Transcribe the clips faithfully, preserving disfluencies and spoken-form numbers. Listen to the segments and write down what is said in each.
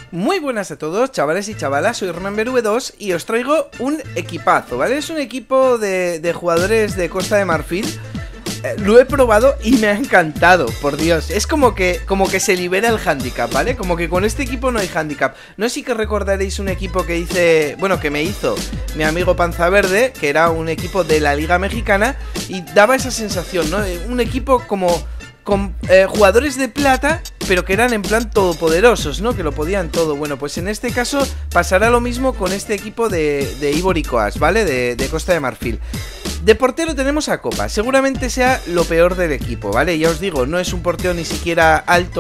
Muy buenas a todos, chavales y chavalas, soy Remember V dos y os traigo un equipazo, ¿vale? Es un equipo de, de jugadores de Costa de Marfil. eh, Lo he probado y me ha encantado, por Dios. Es como que, como que se libera el handicap, ¿vale? Como que con este equipo no hay handicap. No sé si que recordaréis un equipo que hice, bueno, que me hizo mi amigo Panza Verde, que era un equipo de la Liga Mexicana, y daba esa sensación, ¿no? Un equipo como... con eh, jugadores de plata, pero que eran en plan todopoderosos, ¿no? Que lo podían todo. Bueno, pues en este caso pasará lo mismo con este equipo de, de Ivory Coast, ¿vale? De, de Costa de Marfil. De portero tenemos a Copa. Seguramente sea lo peor del equipo, ¿vale? Ya os digo, no es un portero ni siquiera alto,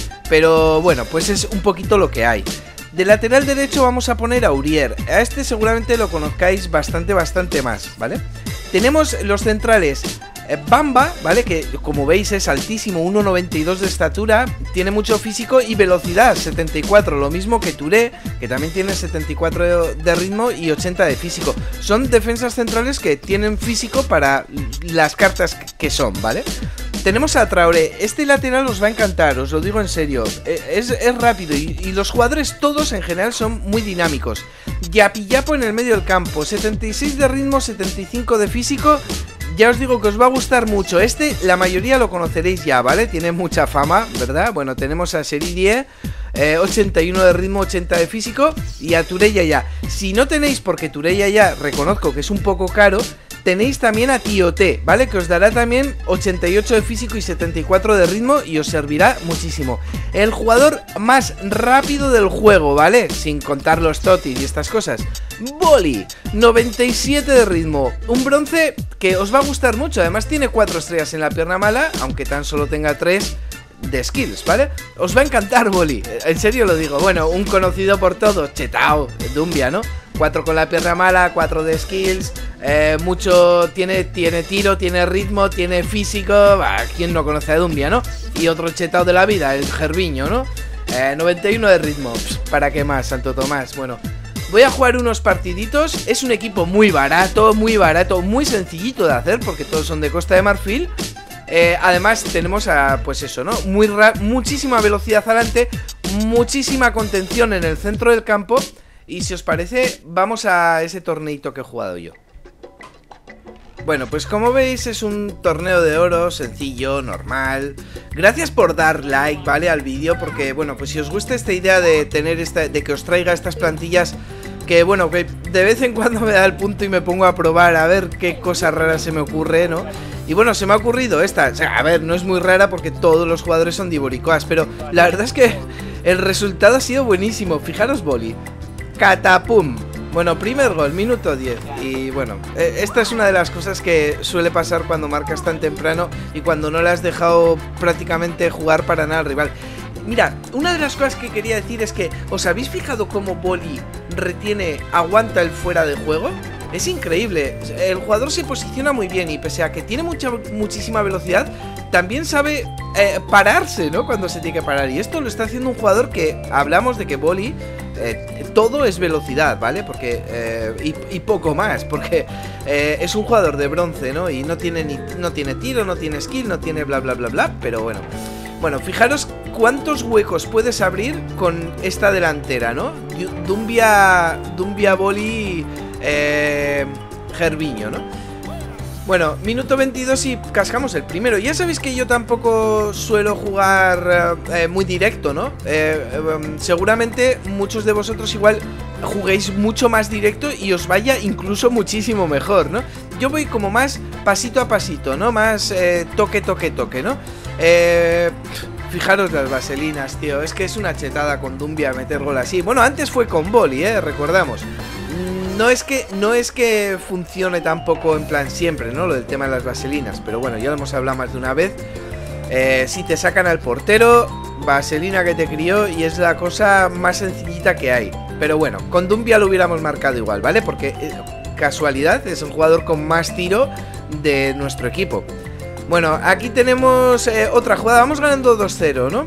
pero bueno, pues es un poquito lo que hay. De lateral derecho vamos a poner a Urier. A este seguramente lo conozcáis bastante, bastante más, ¿vale? Tenemos los centrales... Bamba, ¿vale? Que como veis es altísimo, uno noventa y dos de estatura, tiene mucho físico y velocidad, setenta y cuatro, lo mismo que Touré, que también tiene setenta y cuatro de ritmo y ochenta de físico. Son defensas centrales que tienen físico para las cartas que son, ¿vale? Tenemos a Traoré, este lateral os va a encantar, os lo digo en serio, es, es rápido y, y los jugadores todos en general son muy dinámicos. Yapillapo en el medio del campo, setenta y seis de ritmo, setenta y cinco de físico. Ya os digo que os va a gustar mucho. Este, la mayoría lo conoceréis ya, ¿vale? Tiene mucha fama, ¿verdad? Bueno, tenemos a Seridie, eh, ochenta y uno de ritmo, ochenta de físico. Y a Touré Yaya. Si no tenéis, porque Touré Yaya reconozco que es un poco caro, tenéis también a Tioté, ¿vale? Que os dará también ochenta y ocho de físico y setenta y cuatro de ritmo y os servirá muchísimo. El jugador más rápido del juego, ¿vale? Sin contar los totis y estas cosas. Boli, noventa y siete de ritmo. Un bronce que os va a gustar mucho. Además tiene cuatro estrellas en la pierna mala, aunque tan solo tenga tres de skills, ¿vale? Os va a encantar Boli, en serio lo digo. Bueno, un conocido por todos, Chetao, Dumbia, ¿no? cuatro con la pierna mala, cuatro de skills, eh, mucho, tiene, tiene tiro, tiene ritmo, tiene físico. Bah, ¿quién no conoce a Dumbia, no? Y otro Chetao de la vida, el Gerviño, ¿no? Eh, noventa y uno de ritmo. Pss, ¿para qué más, Santo Tomás? Bueno, voy a jugar unos partiditos. Es un equipo muy barato, muy barato, muy sencillito de hacer porque todos son de Costa de Marfil. Eh, además tenemos a, pues eso, ¿no? Muy muchísima velocidad adelante, muchísima contención en el centro del campo. Y si os parece, vamos a ese torneito que he jugado yo. Bueno, pues como veis es un torneo de oro sencillo, normal. Gracias por dar like, ¿vale? Al vídeo, porque bueno, pues si os gusta esta idea de tener esta, de que os traiga estas plantillas, que bueno, que de vez en cuando me da el punto y me pongo a probar a ver qué cosa rara se me ocurre, ¿no? Y bueno, se me ha ocurrido esta, o sea, a ver, no es muy rara porque todos los jugadores son de Ivory Coast, pero la verdad es que el resultado ha sido buenísimo. Fijaros, Boli, catapum. Bueno, primer gol, minuto diez. Y bueno, eh, esta es una de las cosas que suele pasar cuando marcas tan temprano y cuando no le has dejado prácticamente jugar para nada al rival. Mira, una de las cosas que quería decir es que ¿os habéis fijado cómo Boli retiene, aguanta el fuera de juego? Es increíble, el jugador se posiciona muy bien y pese a que tiene mucha, muchísima velocidad, también sabe eh, pararse, ¿no? Cuando se tiene que parar. Y esto lo está haciendo un jugador que hablamos de que Boli, eh, todo es velocidad, ¿vale? Porque eh, y, y poco más, porque eh, es un jugador de bronce, ¿no? Y no tiene, ni, no tiene tiro, no tiene skill, no tiene bla bla bla bla, pero bueno. Bueno, fijaros cuántos huecos puedes abrir con esta delantera, ¿no? Dumbia, Dumbia Boli, eh, Gerviño, ¿no? Bueno, minuto veintidós y cascamos el primero. Ya sabéis que yo tampoco suelo jugar eh, muy directo, ¿no? Eh, eh, seguramente muchos de vosotros igual juguéis mucho más directo y os vaya incluso muchísimo mejor, ¿no? Yo voy como más pasito a pasito, ¿no? Más eh, toque, toque, toque, ¿no? Eh, fijaros las vaselinas, tío. Es que es una chetada con Dumbia meter gol así. Bueno, antes fue con Boli, ¿eh? Recordamos. No es que no es que funcione tampoco en plan siempre, ¿no? Lo del tema de las vaselinas. Pero bueno, ya lo hemos hablado más de una vez. Eh, si te sacan al portero, vaselina que te crió y es la cosa más sencillita que hay. Pero bueno, con Dumbia lo hubiéramos marcado igual, ¿vale? Porque, eh, casualidad, es el jugador con más tiro de nuestro equipo. Bueno, aquí tenemos eh, otra jugada. Vamos ganando dos cero, ¿no?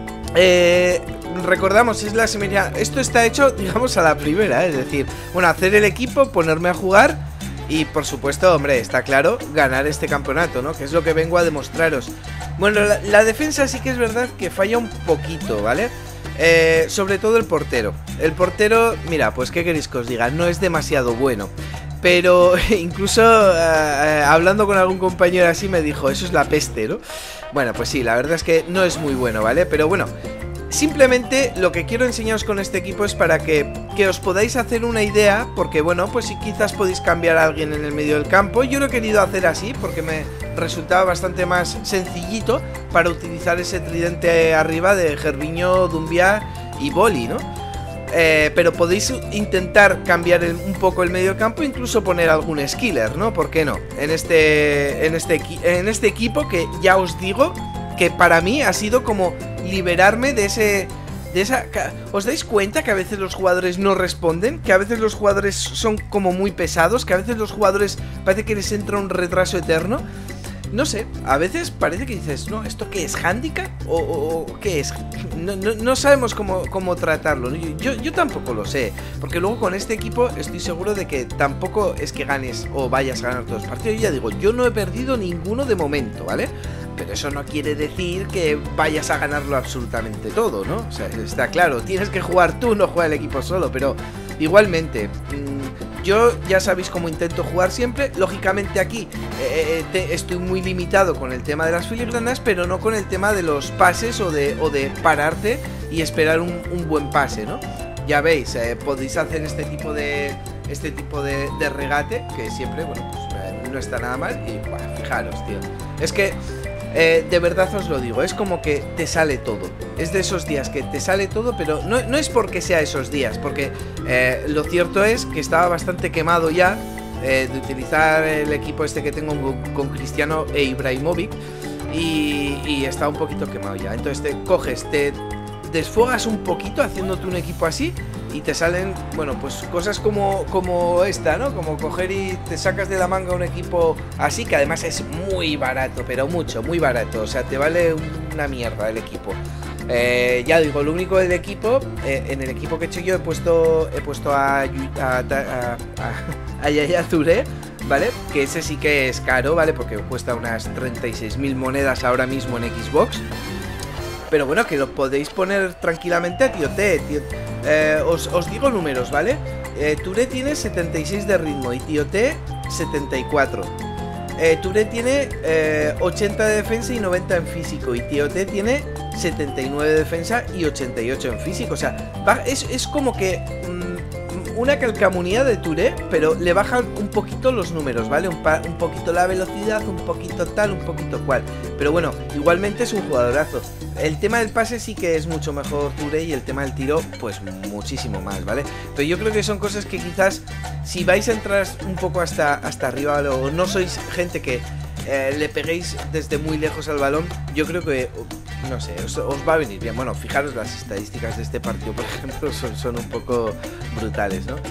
Eh... Recordamos, es la similar. Esto está hecho, digamos, a la primera, ¿eh? Es decir, bueno, hacer el equipo, ponerme a jugar y, por supuesto, hombre, está claro, ganar este campeonato, ¿no? Que es lo que vengo a demostraros. Bueno, la, la defensa sí que es verdad que falla un poquito, ¿vale? Eh, sobre todo el portero. El portero, mira, pues qué queréis que os diga, no es demasiado bueno. Pero incluso uh, hablando con algún compañero así me dijo, eso es la peste, ¿no? Bueno, pues sí, la verdad es que no es muy bueno, ¿vale? Pero bueno, simplemente lo que quiero enseñaros con este equipo es para que, que os podáis hacer una idea. Porque bueno, pues si quizás podéis cambiar a alguien en el medio del campo. Yo lo he querido hacer así porque me resultaba bastante más sencillito para utilizar ese tridente arriba de Gervinho, Doumbia y Boli, ¿no? Eh, pero podéis intentar cambiar el, un poco el medio campo, incluso poner algún skiller, ¿no? ¿Por qué no? En este, en, este en este equipo que ya os digo que para mí ha sido como liberarme de ese... De esa, ¿os dais cuenta que a veces los jugadores no responden? Que a veces los jugadores son como muy pesados, que a veces los jugadores parece que les entra un retraso eterno. No sé, a veces parece que dices, no, ¿esto qué es? ¿Handicap? ¿O, o, o qué es? No, no, no sabemos cómo, cómo tratarlo, ¿no? yo, yo tampoco lo sé. Porque luego con este equipo estoy seguro de que tampoco es que ganes o vayas a ganar todos los partidos. Yo ya digo, yo no he perdido ninguno de momento, ¿vale? Pero eso no quiere decir que vayas a ganarlo absolutamente todo, ¿no? O sea, está claro, tienes que jugar tú, no juega el equipo solo. Pero igualmente... Mmm, yo ya sabéis cómo intento jugar siempre. Lógicamente aquí eh, te, estoy muy limitado con el tema de las filigranas, pero no con el tema de los pases o de, o de pararte y esperar un, un buen pase, ¿no? Ya veis, eh, podéis hacer este tipo de este tipo de, de regate, que siempre, bueno, pues eh, no está nada mal. Y bueno, fijaros, tío, es que Eh, de verdad os lo digo, es como que te sale todo. Es de esos días que te sale todo, pero no, no es porque sea esos días, porque eh, lo cierto es que estaba bastante quemado ya eh, de utilizar el equipo este que tengo con, con Cristiano e Ibrahimovic y, y está un poquito quemado ya. Entonces te coges, te desfogas un poquito haciéndote un equipo así y te salen, bueno, pues cosas como, como esta, ¿no? Como coger y te sacas de la manga un equipo así, que además es muy barato, pero mucho, muy barato. O sea, te vale una mierda el equipo. Eh, ya digo, lo único del equipo, eh, en el equipo que he hecho yo he puesto he puesto a, a, a, a, a Yaya Touré, ¿vale? Que ese sí que es caro, ¿vale? Porque cuesta unas treinta y seis mil monedas ahora mismo en Xbox. Pero bueno, que lo podéis poner tranquilamente a Tioté, tío. Eh, os, os digo números, ¿vale? Eh, Touré tiene setenta y seis de ritmo y Tioté setenta y cuatro. Eh, Touré tiene eh, ochenta de defensa y noventa en físico. Y Tioté tiene setenta y nueve de defensa y ochenta y ocho en físico. O sea, va, es, es como que mmm, una calcamonía de Touré, pero le bajan un poquito los números, ¿vale? Un, pa, un poquito la velocidad, un poquito tal, un poquito cual. Pero bueno, igualmente es un jugadorazo. El tema del pase sí que es mucho mejor Touré y el tema del tiro, pues muchísimo más, ¿vale? Pero yo creo que son cosas que quizás, si vais a entrar un poco hasta, hasta arriba, ¿vale? O no sois gente que eh, le peguéis desde muy lejos al balón, yo creo que, no sé, os, os va a venir bien. Bueno, fijaros las estadísticas de este partido, por ejemplo, son, son un poco brutales, ¿no?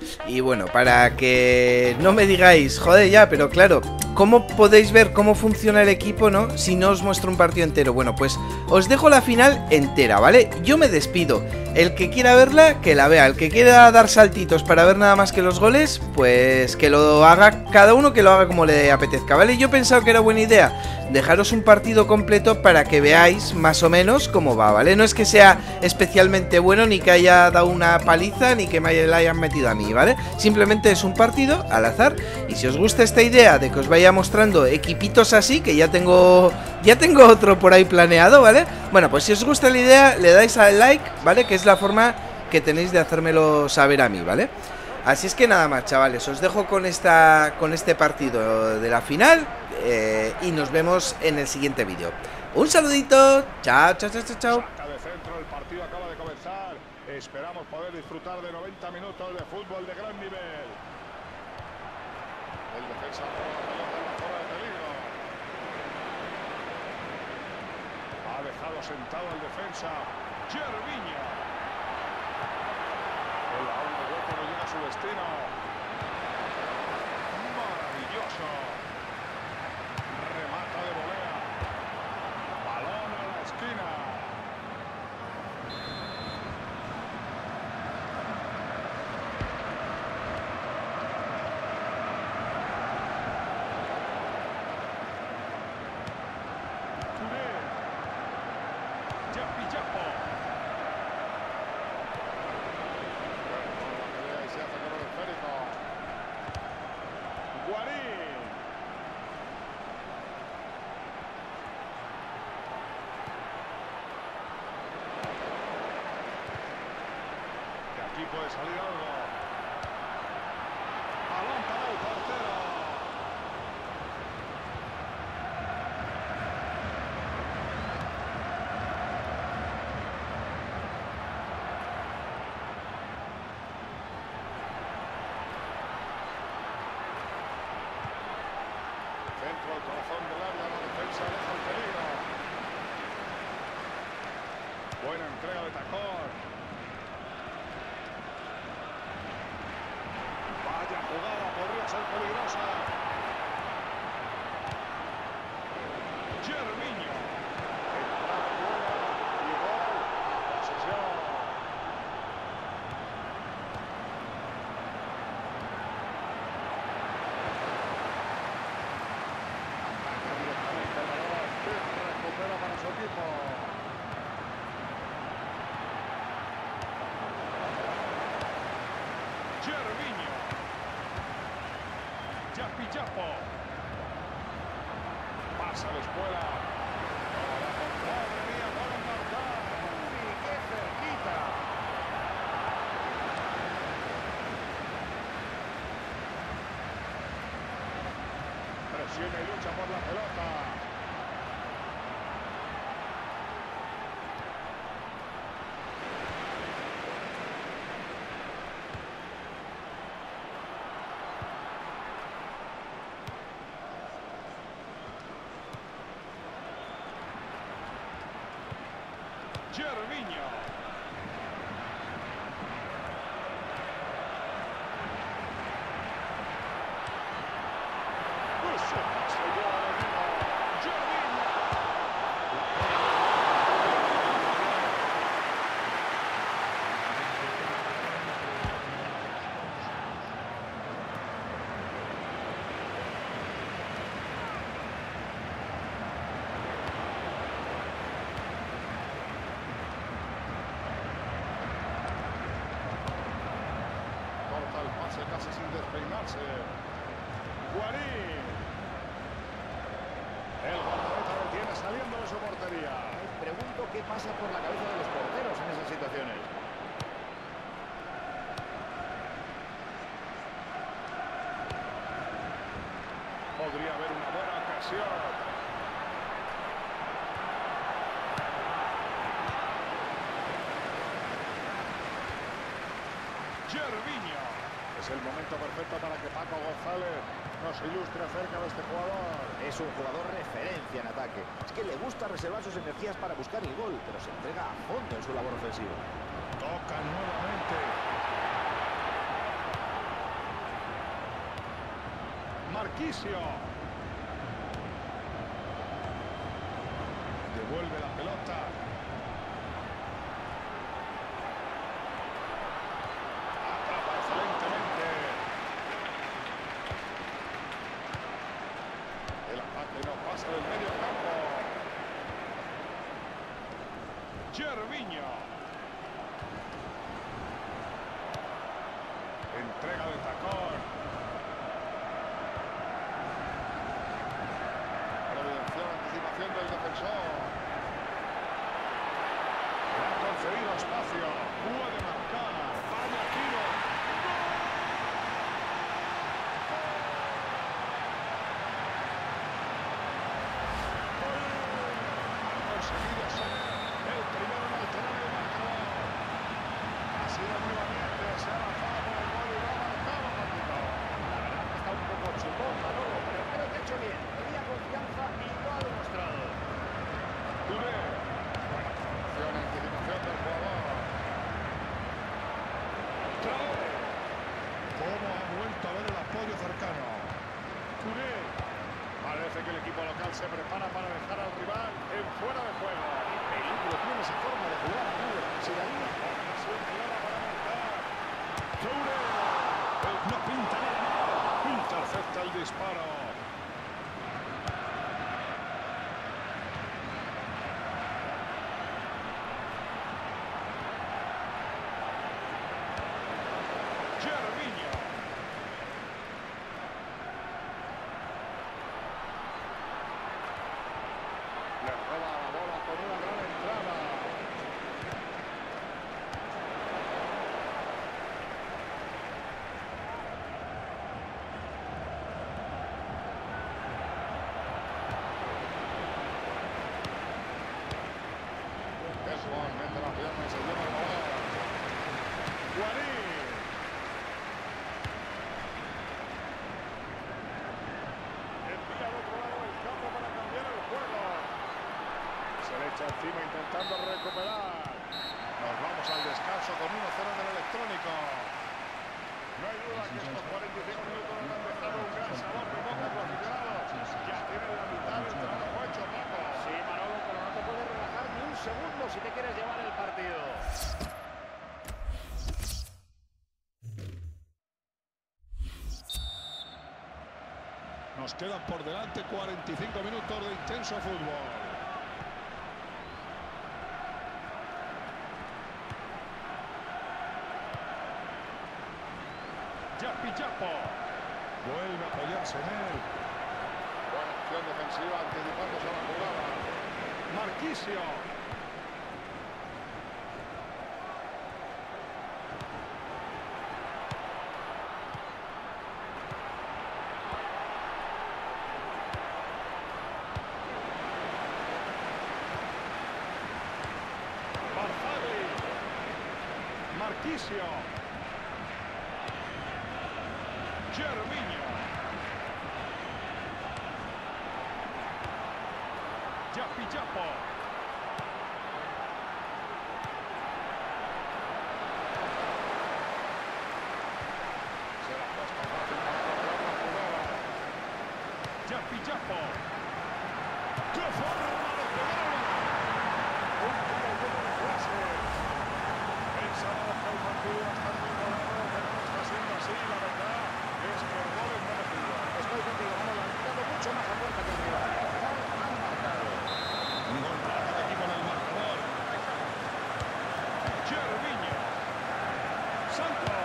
Y bueno, para que no me digáis, joder ya, pero claro, ¿cómo podéis ver cómo funciona el equipo, no? Si no os muestro un partido entero. Bueno, pues os dejo la final entera, ¿vale? Yo me despido. El que quiera verla, que la vea. El que quiera dar saltitos para ver nada más que los goles, pues que lo haga, cada uno que lo haga como le apetezca, ¿vale? Yo he pensado que era buena idea dejaros un partido completo para que veáis más o menos cómo va, ¿vale? No es que sea especialmente bueno, ni que haya dado una paliza, ni que me la hayan metido a mí, ¿vale? Simplemente es un partido al azar. Y si os gusta esta idea de que os vaya mostrando equipitos así, que ya tengo ya tengo otro por ahí planeado, ¿vale? Bueno, pues si os gusta la idea, le dais al like, ¿vale? Que es la forma que tenéis de hacérmelo saber a mí, ¿vale? Así es que nada más, chavales, os dejo con esta con este partido de la final eh, y nos vemos en el siguiente vídeo. Un saludito, chao, chao, chao, chao, chao. Saca de centro, el partido acaba de comenzar. Esperamos poder disfrutar de noventa minutos de fútbol de gran nivel. El defensa roba la pelota en la zona de peligro. Ha dejado sentado al defensa Gervinho. El balón de hueco no llega a su destino. Maravilloso. Remata de volea. Balón a la esquina. Touré. Yapi Yapo. Aquí puede salir algo. Balón para el portero. Centro al corazón del área, la defensa deja el peligro. Buena entrega de tacón. Vaya jugada, podría ser peligrosa. Gervinho. Entrada buena y gol. Posesión. Ataca directamente el balón. Recupera para su equipo. Gervinho. Yapi Chapo. Pasa la escuela. Madre mía, gol marcado. ¡Uy, qué cerquita! Presiona y lucha por la pelota. Gervinho. Pues se pasa ya a la vida. Gervinho. Corta el pase casi sin despeinarse. Guarín. El guardameta detiene saliendo de su portería. Me pregunto qué pasa por la cabeza de los porteros en esas situaciones. Podría haber una buena ocasión. Gervinho. Es el momento perfecto para que Paco González nos ilustre acerca de este jugador. Es un jugador referencia en ataque. Es que le gusta reservar sus energías para buscar el gol, pero se entrega a fondo en su labor ofensiva. Toca nuevamente. Marquisio. Devuelve la pelota. Atrapa excelentemente. El ataque no pasa del medio campo. Gervinho. Entrega de tacón. Providencial anticipación del defensor. Le ha concedido espacio. Puede marcar. Vaya tiro. Ha conseguido ser el primero en alterar el marcador. Ha sido muy valiente. Se ha lanzado por el gol y lo ha marcado, Paquito. La verdad que está un poco chupón, Manolo, pero creo que ha hecho bien. Tenía confianza y lo ha demostrado. Touré. Buena formación, anticipación del jugador. Traoré. ¿Cómo ha vuelto a ver el apoyo cercano? Touré. Parece que el equipo local se prepara para dejar al rival en fuera de juego. El peligro tiene esa forma de jugar, Manolo. Si la línea Ocasión clara para marcar. Touré. No pinta nada mal. Intercepta el disparo. Gervinho. Le roba la bola con una gran entrada. intentando recuperar. Nos vamos al descanso con uno cero en el electrónico. No hay duda que estos cuarenta y cinco minutos nos han dejado un gran sabor de boca a los aficionados. Ya tienen la mitad del trabajo hecho, Paco. Sí, Manolo, pero no te puedes relajar ni un segundo si te quieres llevar el partido. Nos quedan por delante cuarenta y cinco minutos de intenso fútbol. Yapi Chapo. Vuelve a apoyarse en él. Buena acción defensiva anticipándose a la jugada. Marquisio. Barzagli. Marquisio. Gervinho. Yapi Chapo. Se la ha puesto fácil para controlar la jugada. Yapi Chapo. ¡Qué forma de pegarla! Un tiro lleno de clase. Pensábamos que el partido iba a estar muy igualado, pero no está siendo así, la verdad. Es que el gol es merecido. Estoy contigo, Manolo. Han tirado mucho más a puerta que arriba. Al final han marcado. Un gol para cada equipo en el marcador. Gervinho. Santos.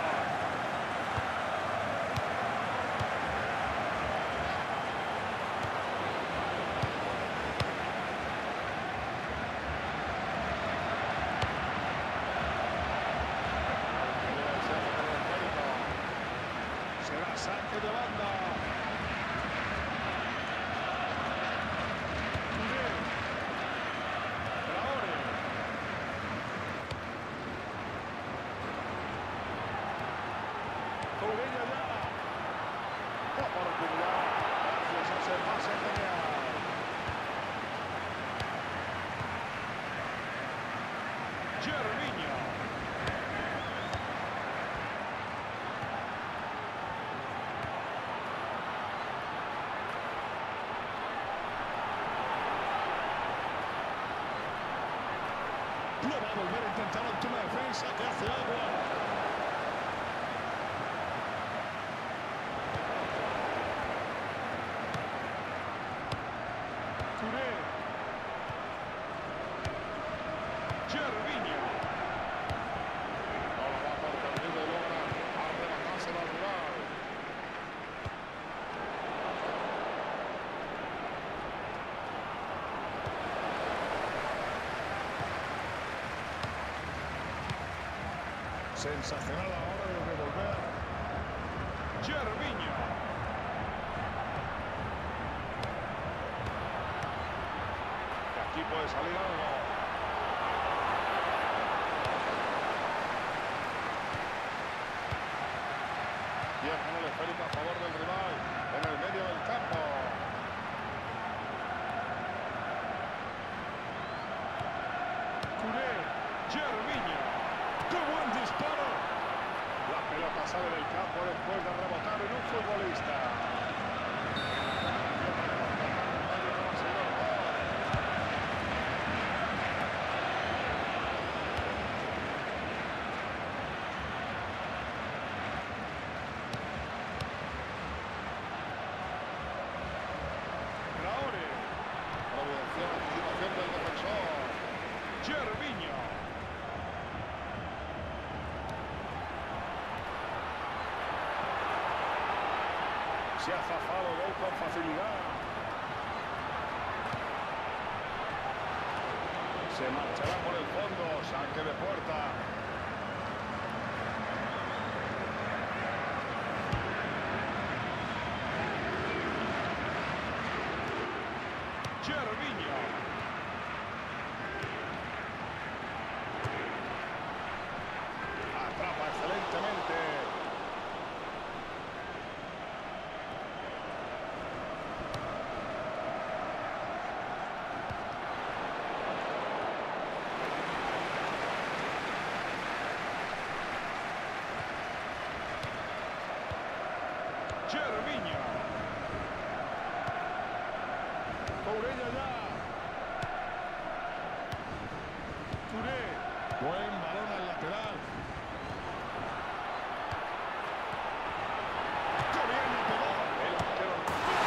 Será saque de banda. Touré. Traore. Touré ya. Oportunidad. Gracias a ese pase genial. Gervinho. Lo va a volver a intentar ante una defensa que hace agua. Touré. Gervinho. No lo va por perdido y logra arrebatárselo al rival. Sensacional a la hora de revolver. Gervinho. De aquí puede salir algo. Viaja en el esférico a favor del rival. En el medio del campo. Touré. Gervinho. ¡Qué buen disparo! La pelota sale del campo después de rebotar en un futbolista. Traore. Providencial anticipación del defensor. Gervinho. Se ha zafado de él con facilidad. Se marchará por el fondo. Saque de puerta. Gervinho. Atrapa excelentemente. Gervinho. Courella ya. Touré. Buen balón al lateral. ¡Qué bien le pegó! El arquero.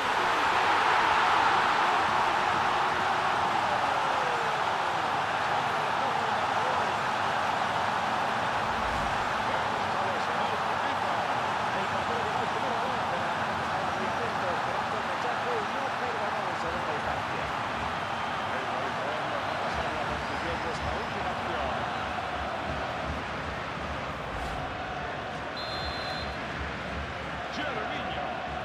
Gervinho.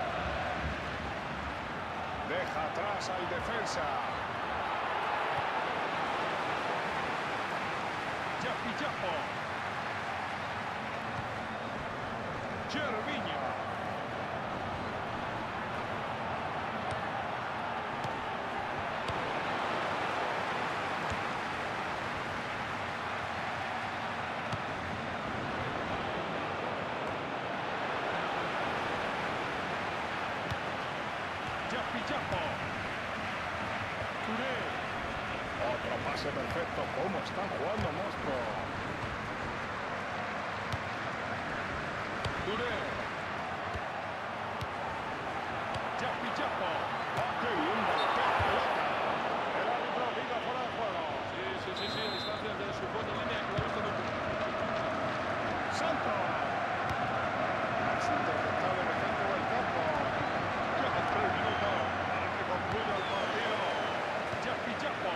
Deja atrás al defensa. Yapi Yapo. Gervinho. Yapi Yapo. Touré. Otro pase perfecto. ¿Cómo están jugando, monstruo? Touré. Yapi Yapo. ¡Ah, qué bien golpea la pelota! El árbitro pita fuera de juego. Sí, sí, sí, sí. A distancias de su punto de línea que lo ha visto muy bien. Santos. Más interceptable en el centro del campo. Quedan tres minutos para que concluya el partido. Yapi Yapo.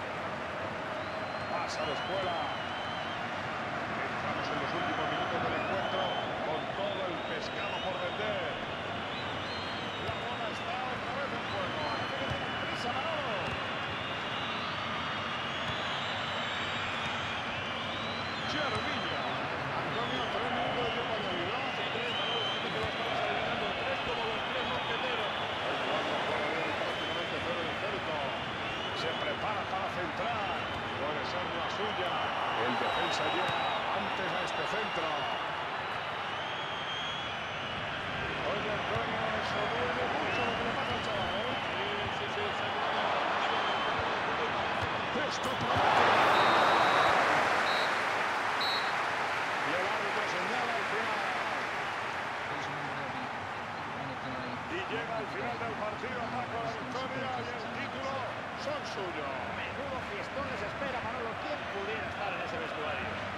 Pasa la escuela. Entramos en los últimos minutos del encuentro con todo el pescado por vender. La bola está otra vez en juego. ¡Prisa, Manolo! Gervinho. Antonio, tres minutos de tiempo añadido. Sí, tres, Manolo, dijiste que lo estabas adivinando. Tres como los tres mosqueteros. El cuarto juega bien prácticamente cero y cerco. Se prepara para centrar. Puede ser la suya. El defensa llega antes a este centro. Oye, Antonio, eso duele mucho lo que le pasa al chaval, ¿eh? Sí, sí, sí, seguramente. Esto promete. Y el árbitro señala al final. Y llega al final del partido, Paco, la victoria y el título son suyos. Menudo fiestón les espera, Manolo. ¿Quién pudiera estar en ese vestuario?